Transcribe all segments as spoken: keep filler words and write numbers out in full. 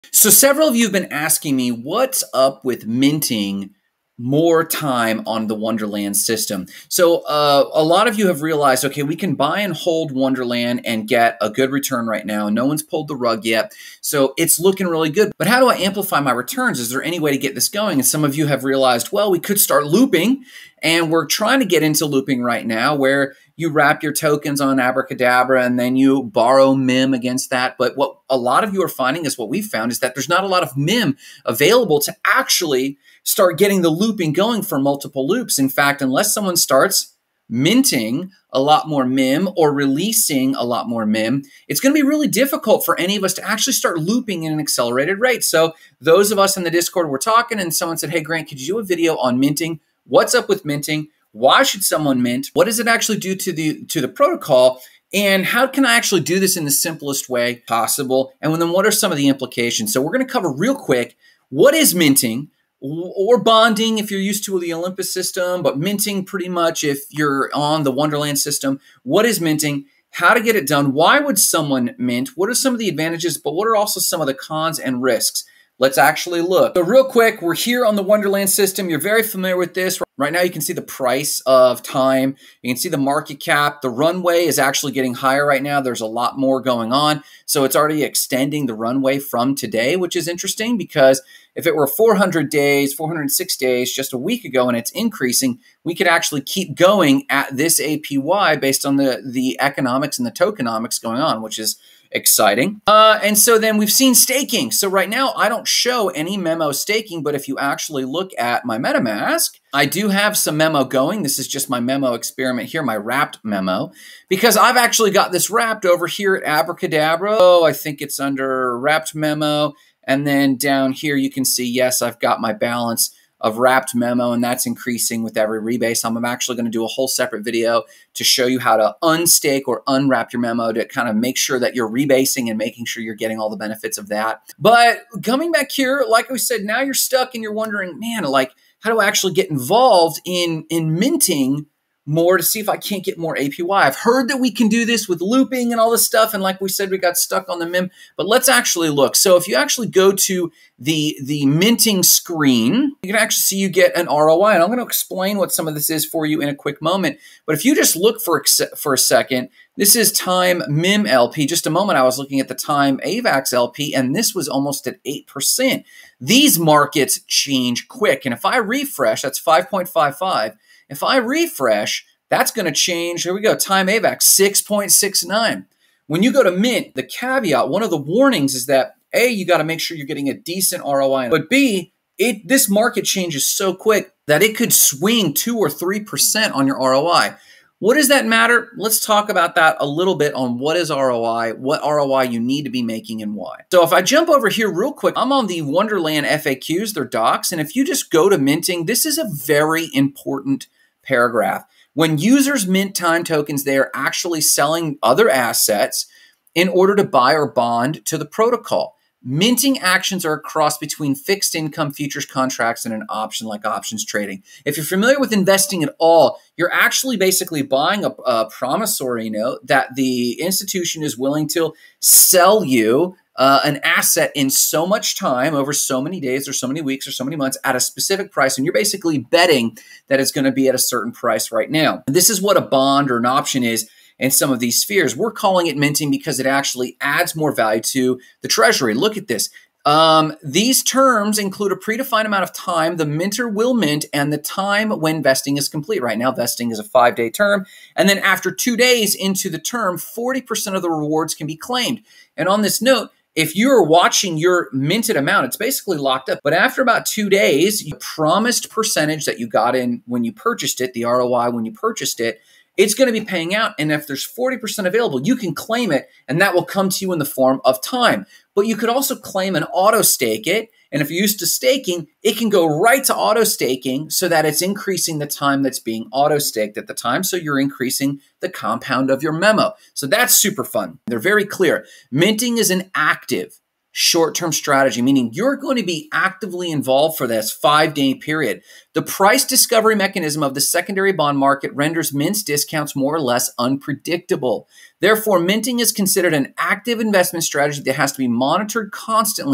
So several of you have been asking me what's up with minting more time on the Wonderland system. So uh, a lot of you have realized, okay, we can buy and hold Wonderland and get a good return right now. No one's pulled the rug yet. So it's looking really good. But how do I amplify my returns? Is there any way to get this going? And some of you have realized, well, we could start looping. And we're trying to get into looping right now where you wrap your tokens on Abracadabra and then you borrow M I M against that. But what a lot of you are finding is what we've found is that there's not a lot of M I M available to actually start getting the looping going for multiple loops. In fact, unless someone starts minting a lot more M I M or releasing a lot more M I M, it's going to be really difficult for any of us to actually start looping in an accelerated rate. So those of us in the Discord were talking and someone said, hey, Grant, could you do a video on minting? What's up with minting? Why should someone mint? What does it actually do to the to the protocol? And how can I actually do this in the simplest way possible? And then what are some of the implications? So we're going to cover real quick, what is minting or bonding if you're used to the Olympus system, but minting pretty much if you're on the Wonderland system. What is minting? How to get it done? Why would someone mint? What are some of the advantages, but what are also some of the cons and risks? Let's actually look. So real quick, we're here on the Wonderland system. You're very familiar with this. Right now, you can see the price of time. You can see the market cap. The runway is actually getting higher right now. There's a lot more going on. So it's already extending the runway from today, which is interesting because if it were four hundred days, four hundred six days just a week ago and it's increasing, we could actually keep going at this A P Y based on the, the economics and the tokenomics going on, which is exciting. Uh, and so then we've seen staking. So right now I don't show any memo staking, but if you actually look at my MetaMask, I do have some memo going. This is just my memo experiment here, my wrapped memo, because I've actually got this wrapped over here at Abracadabra. Oh, I think it's under wrapped memo. And then down here, you can see, yes, I've got my balance of wrapped memo, and that's increasing with every rebase. I'm actually going to do a whole separate video to show you how to unstake or unwrap your memo to kind of make sure that you're rebasing and making sure you're getting all the benefits of that. But coming back here, like I said, now you're stuck and you're wondering, man, like, how do I actually get involved in, in minting more to see if I can't get more A P Y? I've heard that we can do this with looping and all this stuff. And like we said, we got stuck on the M I M, but let's actually look. So if you actually go to the, the minting screen, you can actually see you get an R O I. And I'm going to explain what some of this is for you in a quick moment. But if you just look for, for a second, this is time M I M L P. Just a moment, I was looking at the time AVAX L P, and this was almost at eight percent. These markets change quick. And if I refresh, that's five point five five. If I refresh, that's going to change. Here we go. Time AVAX, six point six nine. When you go to mint, the caveat, one of the warnings is that A, you got to make sure you're getting a decent R O I. But B, it, this market changes so quick that it could swing two or three percent on your R O I. What does that matter? Let's talk about that a little bit on what is R O I, what R O I you need to be making and why. So if I jump over here real quick, I'm on the Wonderland F A Qs, their docs. And if you just go to minting, this is a very important paragraph. When users mint time tokens, they are actually selling other assets in order to buy or bond to the protocol. Minting actions are a cross between fixed income futures contracts and an option like options trading. If you're familiar with investing at all, you're actually basically buying a, a promissory note that the institution is willing to sell you uh, an asset in so much time over so many days or so many weeks or so many months at a specific price. And you're basically betting that it's going to be at a certain price right now. And this is what a bond or an option is in some of these spheres. We're calling it minting because it actually adds more value to the treasury. Look at this. Um, these terms include a predefined amount of time the minter will mint and the time when vesting is complete. Right now, vesting is a five-day term. And then after two days into the term, forty percent of the rewards can be claimed. And on this note, if you're watching your minted amount, it's basically locked up. But after about two days, you promised percentage that you got in when you purchased it, the R O I when you purchased it, it's going to be paying out. And if there's forty percent available, you can claim it, and that will come to you in the form of time. But you could also claim and auto stake it. And if you're used to staking, it can go right to auto staking so that it's increasing the time that's being auto staked at the time. So you're increasing the compound of your memo. So that's super fun. They're very clear. Minting is an active short-term strategy, meaning you're going to be actively involved for this five-day period. The price discovery mechanism of the secondary bond market renders mints discounts more or less unpredictable. Therefore, minting is considered an active investment strategy that has to be monitored constantly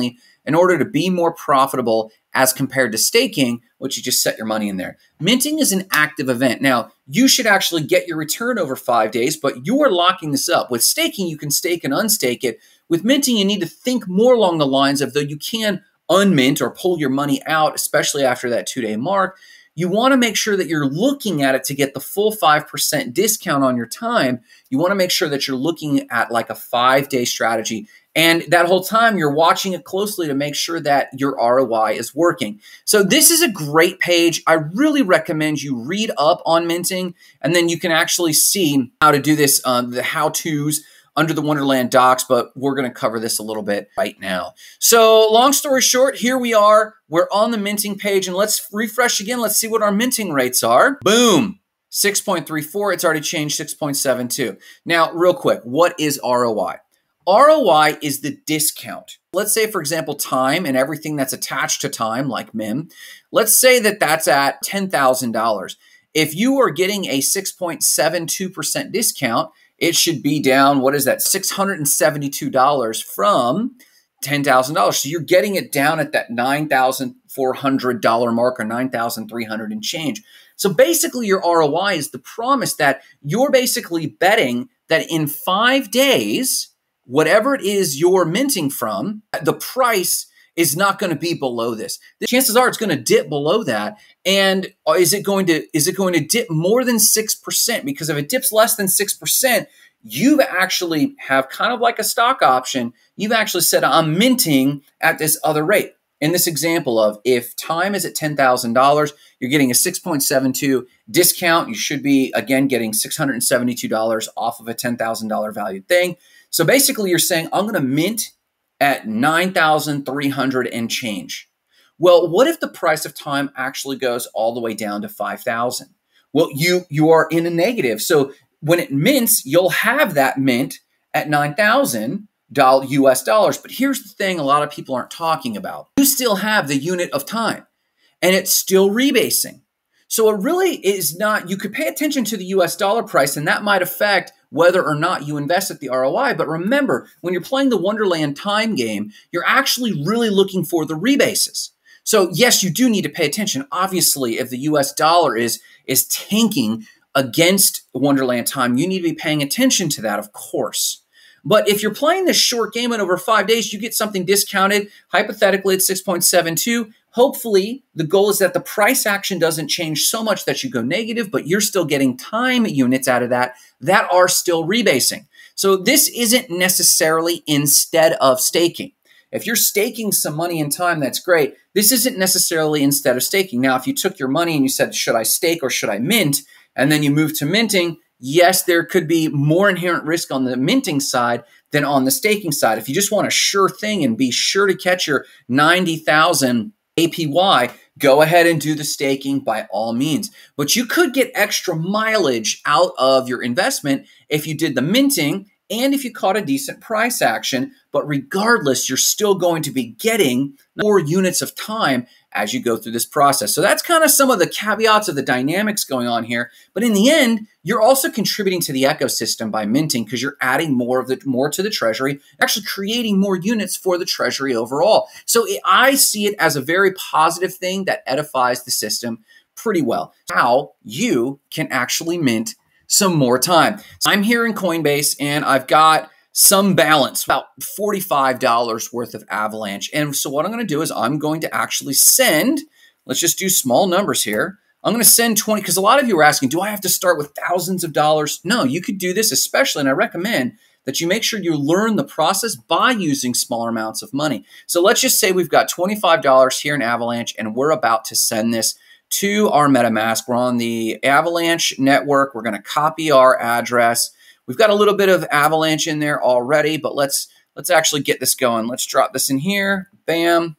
in order to be more profitable as compared to staking, which you just set your money in there. Minting is an active event. Now, you should actually get your return over five days, but you are locking this up. With staking, you can stake and unstake it. With minting, you need to think more along the lines of, though you can unmint or pull your money out, especially after that two-day mark, you want to make sure that you're looking at it to get the full five percent discount on your time. You want to make sure that you're looking at like a five-day strategy. And that whole time, you're watching it closely to make sure that your R O I is working. So this is a great page. I really recommend you read up on minting, and then you can actually see how to do this, um, the how-tos, under the Wonderland docs, but we're going to cover this a little bit right now. So long story short, here we are. We're on the minting page, and let's refresh again. Let's see what our minting rates are. Boom, six point three four. It's already changed, six point seven two. Now, real quick, what is R O I? R O I is the discount. Let's say, for example, time and everything that's attached to time, like M I M. Let's say that that's at ten thousand dollars. If you are getting a six point seven two percent discount, it should be down, what is that, six hundred seventy-two dollars from ten thousand dollars. So you're getting it down at that nine thousand four hundred dollars mark, or nine thousand three hundred dollars and change. So basically your R O I is the promise that you're basically betting that in five days, whatever it is you're minting from, the price is not going to be below this. The chances are it's going to dip below that. And is it going to, is it going to dip more than six percent? Because if it dips less than six percent, you've actually have kind of like a stock option. You've actually said, I'm minting at this other rate. In this example of if time is at ten thousand dollars, you're getting a six point seven two discount. You should be, again, getting six hundred seventy-two dollars off of a ten thousand dollars valued thing. So basically you're saying, I'm going to mint at nine thousand three hundred dollars and change. Well, what if the price of time actually goes all the way down to five thousand dollars? Well, you, you are in a negative. So when it mints, you'll have that mint at nine thousand U S dollars. But here's the thing a lot of people aren't talking about. You still have the unit of time, and it's still rebasing. So it really is not, you could pay attention to the U S dollar price, and that might affect whether or not you invest at the R O I. But remember, when you're playing the Wonderland time game, you're actually really looking for the rebases. So yes, you do need to pay attention. Obviously, if the U S dollar is, is tanking against Wonderland time, you need to be paying attention to that, of course. But if you're playing this short game and over five days, you get something discounted, hypothetically at six point seven two. Hopefully, the goal is that the price action doesn't change so much that you go negative, but you're still getting time units out of that that are still rebasing. So this isn't necessarily instead of staking. If you're staking some money in time, that's great. This isn't necessarily instead of staking. Now, if you took your money and you said, should I stake or should I mint? And then you move to minting, yes, there could be more inherent risk on the minting side than on the staking side. If you just want a sure thing and be sure to catch your ninety thousand A P Y, go ahead and do the staking by all means. But you could get extra mileage out of your investment if you did the minting and if you caught a decent price action. But regardless, you're still going to be getting more units of time as you go through this process. So that's kind of some of the caveats of the dynamics going on here. But in the end, you're also contributing to the ecosystem by minting because you're adding more of the more to the treasury, actually creating more units for the treasury overall. So it, I see it as a very positive thing that edifies the system pretty well. How you can actually mint some more time. So I'm here in Coinbase and I've got some balance, about forty-five dollars worth of Avalanche. And so what I'm going to do is I'm going to actually send, let's just do small numbers here. I'm going to send twenty, because a lot of you are asking, do I have to start with thousands of dollars? No, you could do this, especially, and I recommend that you make sure you learn the process by using smaller amounts of money. So let's just say we've got twenty-five dollars here in Avalanche, and we're about to send this to our MetaMask. We're on the Avalanche network. We're going to copy our address. We've got a little bit of Avalanche in there already, but let's let's actually get this going. Let's drop this in here. Bam.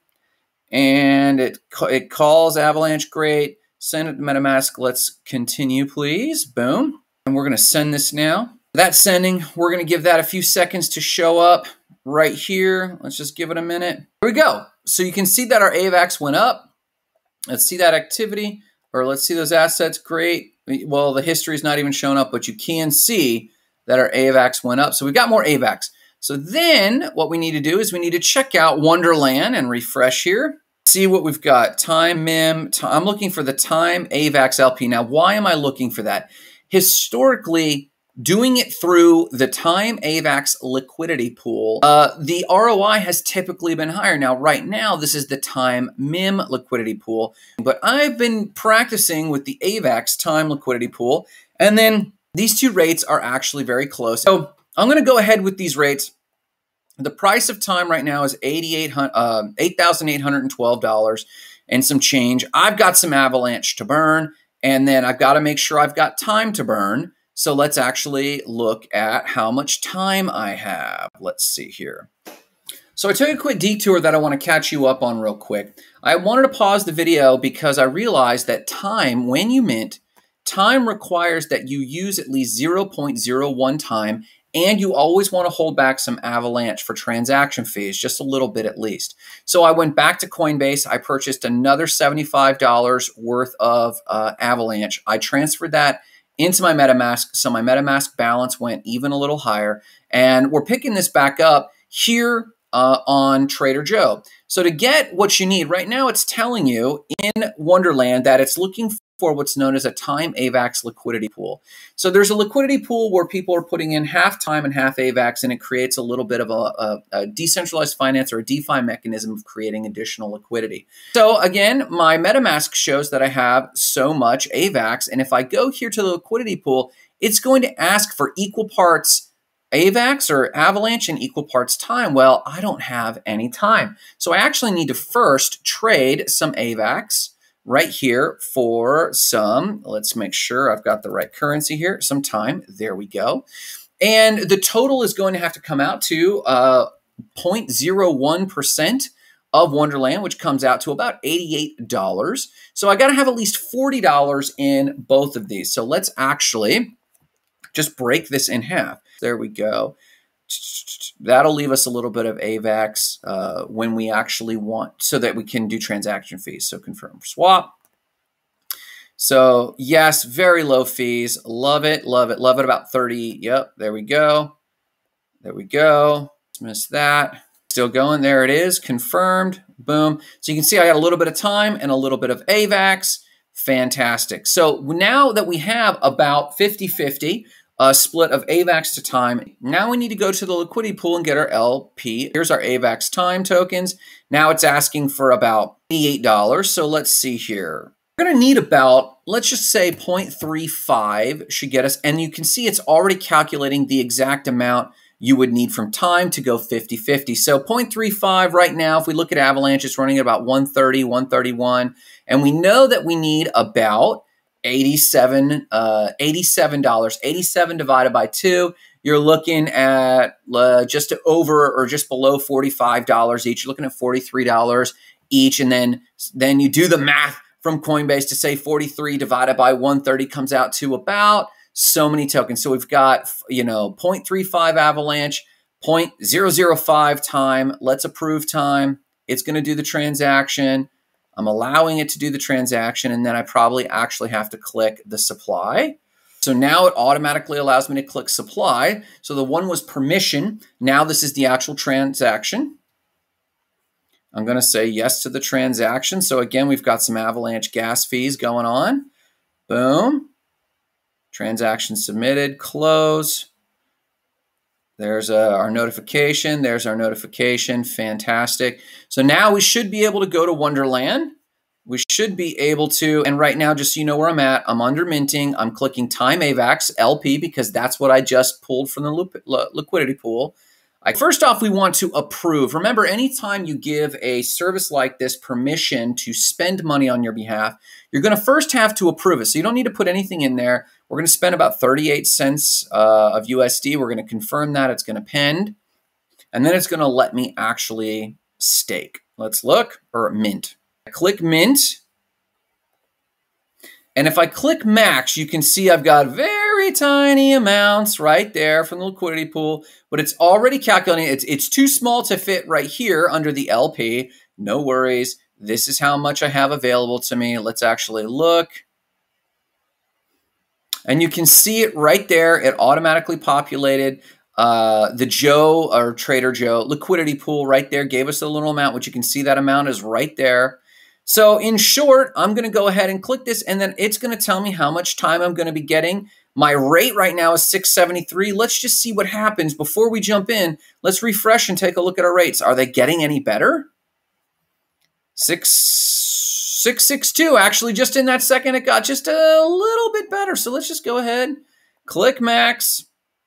And it, it calls Avalanche. Great. Send it to MetaMask. Let's continue, please. Boom. And we're going to send this now. That's sending. We're going to give that a few seconds to show up right here. Let's just give it a minute. Here we go. So you can see that our A VAX went up. Let's see that activity, or let's see those assets. Great. Well, the history is not even showing up, but you can see that our A VAX went up. So we've got more A VAX. So then what we need to do is we need to check out Wonderland and refresh here. See what we've got. Time M I M. I'm looking for the Time AVAX L P. Now, why am I looking for that? Historically, doing it through the Time AVAX liquidity pool, uh, the R O I has typically been higher. Now, right now, this is the Time M I M liquidity pool, but I've been practicing with the AVAX Time liquidity pool, and then these two rates are actually very close. So I'm going to go ahead with these rates. The price of Time right now is eight thousand eight hundred twelve dollars and some change. I've got some Avalanche to burn, and then I've got to make sure I've got time to burn. So let's actually look at how much time I have. Let's see here. So I took a quick detour that I want to catch you up on real quick. I wanted to pause the video because I realized that time, when you mint, time requires that you use at least zero point zero one time, and you always want to hold back some Avalanche for transaction fees, just a little bit at least. So I went back to Coinbase. I purchased another seventy-five dollars worth of uh, Avalanche. I transferred that into my MetaMask, so my MetaMask balance went even a little higher. And we're picking this back up here uh, on Trader Joe. So to get what you need, right now it's telling you in Wonderland that it's looking for what's known as a Time AVAX liquidity pool. So there's a liquidity pool where people are putting in half Time and half AVAX, and it creates a little bit of a, a, a decentralized finance or a DeFi mechanism of creating additional liquidity. So again, my MetaMask shows that I have so much AVAX, and if I go here to the liquidity pool, it's going to ask for equal parts AVAX or Avalanche and equal parts Time. Well, I don't have any time. So I actually need to first trade some AVAX right here for some, let's make sure I've got the right currency here, some time. There we go. And the total is going to have to come out to uh, zero point zero one percent of Wonderland, which comes out to about eighty-eight dollars. So I got to have at least forty dollars in both of these. So let's actually just break this in half. There we go. That'll leave us a little bit of AVAX uh, when we actually want, so that we can do transaction fees. So confirm swap. So yes, very low fees. Love it, love it, love it. About thirty. Yep, there we go. There we go. Dismiss that. Still going. There it is. Confirmed. Boom. So you can see I got a little bit of time and a little bit of AVAX. Fantastic. So now that we have about fifty fifty, a split of AVAX to Time. Now we need to go to the liquidity pool and get our L P. Here's our AVAX Time tokens. Now it's asking for about eighty-eight dollars. So let's see here. We're going to need about, let's just say zero point three five should get us. And you can see it's already calculating the exact amount you would need from Time to go fifty fifty. So zero point three five right now, if we look at Avalanche, it's running at about one thirty, one thirty-one. And we know that we need about eighty-seven dollars, uh, eighty-seven dollars. eighty-seven divided by two, you're looking at uh, just over or just below forty-five dollars each. You're looking at forty-three dollars each. And then, then you do the math from Coinbase to say forty-three divided by one thirty comes out to about so many tokens. So we've got, you know, zero point three five Avalanche, zero point zero zero five Time. Let's approve Time. It's going to do the transaction. I'm allowing it to do the transaction, and then I probably actually have to click the supply. So now it automatically allows me to click supply. So the one was permission. Now this is the actual transaction. I'm going to say yes to the transaction. So again, we've got some Avalanche gas fees going on. Boom. Transaction submitted. Close. There's uh, our notification. There's our notification. Fantastic. So now we should be able to go to Wonderland. We should be able to, and right now, just so you know where I'm at, I'm under minting. I'm clicking Time AVAX L P because that's what I just pulled from the liquidity pool. I, first off, we want to approve. Remember, anytime you give a service like this permission to spend money on your behalf, you're going to first have to approve it. So you don't need to put anything in there. We're going to spend about thirty-eight cents uh, of U S D. We're going to confirm that. It's going to pend. And then it's going to let me actually stake. Let's look, or mint. I click mint. And if I click max, you can see I've got very tiny amounts right there from the liquidity pool, but it's already calculating. It's, it's too small to fit right here under the L P. No worries. This is how much I have available to me. Let's actually look. And you can see it right there. It automatically populated. Uh, the Joe or Trader Joe liquidity pool right there gave us a little amount, which you can see that amount is right there. So in short, I'm going to go ahead and click this, and then it's going to tell me how much time I'm going to be getting. My rate right now is six seventy-three. Let's just see what happens before we jump in. Let's refresh and take a look at our rates. Are they getting any better? Six, six, six, two. Actually, just in that second, it got just a little bit better. So let's just go ahead, click max.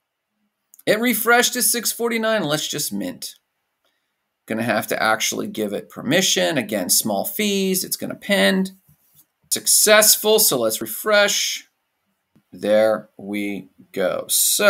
It refreshed to six forty-nine. Let's just mint. Going to have to actually give it permission. Again, small fees. It's going to pend. Successful. So let's refresh. There we go.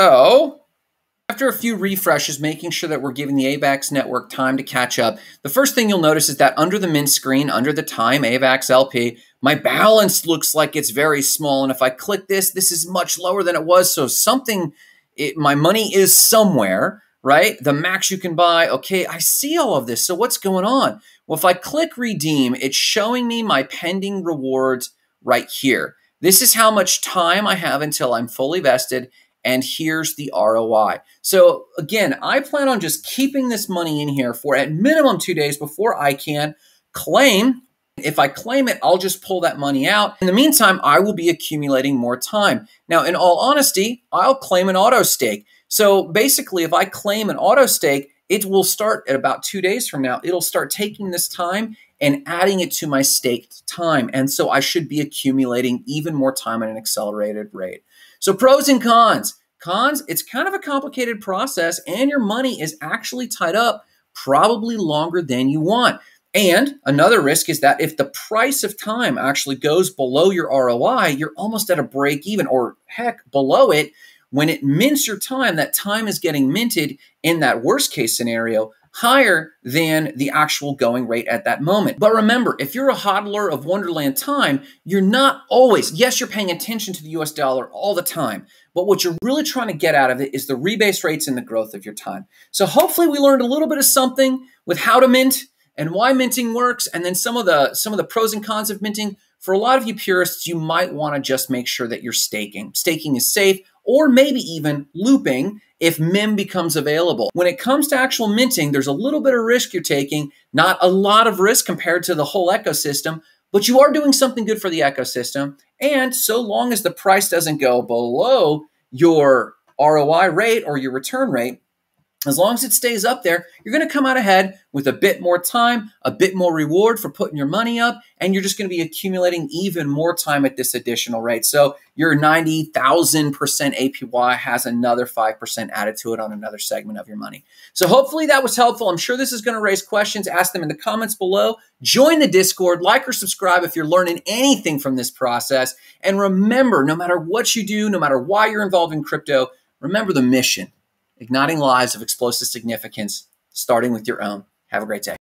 So after a few refreshes, making sure that we're giving the AVAX network time to catch up, the first thing you'll notice is that under the mint screen, under the time AVAX L P, my balance looks like it's very small. And if I click this, this is much lower than it was. So something, it, my money is somewhere, right? The max you can buy. Okay, I see all of this. So what's going on? Well, if I click redeem, it's showing me my pending rewards right here. This is how much time I have until I'm fully vested, and here's the R O I. So again, I plan on just keeping this money in here for at minimum two days before I can claim. If I claim it, I'll just pull that money out. In the meantime, I will be accumulating more time. Now, in all honesty, I'll claim an auto stake. So basically, if I claim an auto stake, it will start at about two days from now. It'll start taking this time and adding it to my staked time. And so I should be accumulating even more time at an accelerated rate. So pros and cons. Cons, it's kind of a complicated process, and your money is actually tied up probably longer than you want. And another risk is that if the price of time actually goes below your R O I, you're almost at a break even, or heck, below it. When it mints your time, that time is getting minted in that worst case scenario higher than the actual going rate at that moment. But remember, if you're a hodler of Wonderland time, you're not always, yes, you're paying attention to the U S dollar all the time, but what you're really trying to get out of it is the rebase rates and the growth of your time. So hopefully we learned a little bit of something with how to mint and why minting works, and then some of the some of the pros and cons of minting. For a lot of you purists, you might want to just make sure that you're staking. Staking is safe, or maybe even looping if M I M becomes available. When it comes to actual minting, there's a little bit of risk you're taking, not a lot of risk compared to the whole ecosystem, but you are doing something good for the ecosystem. And so long as the price doesn't go below your R O I rate or your return rate, as long as it stays up there, you're going to come out ahead with a bit more time, a bit more reward for putting your money up, and you're just going to be accumulating even more time at this additional rate. So your ninety thousand percent A P Y has another five percent added to it on another segment of your money. So hopefully that was helpful. I'm sure this is going to raise questions. Ask them in the comments below. Join the Discord, like or subscribe if you're learning anything from this process. And remember, no matter what you do, no matter why you're involved in crypto, remember the mission. Igniting lives of explosive significance, starting with your own. Have a great day.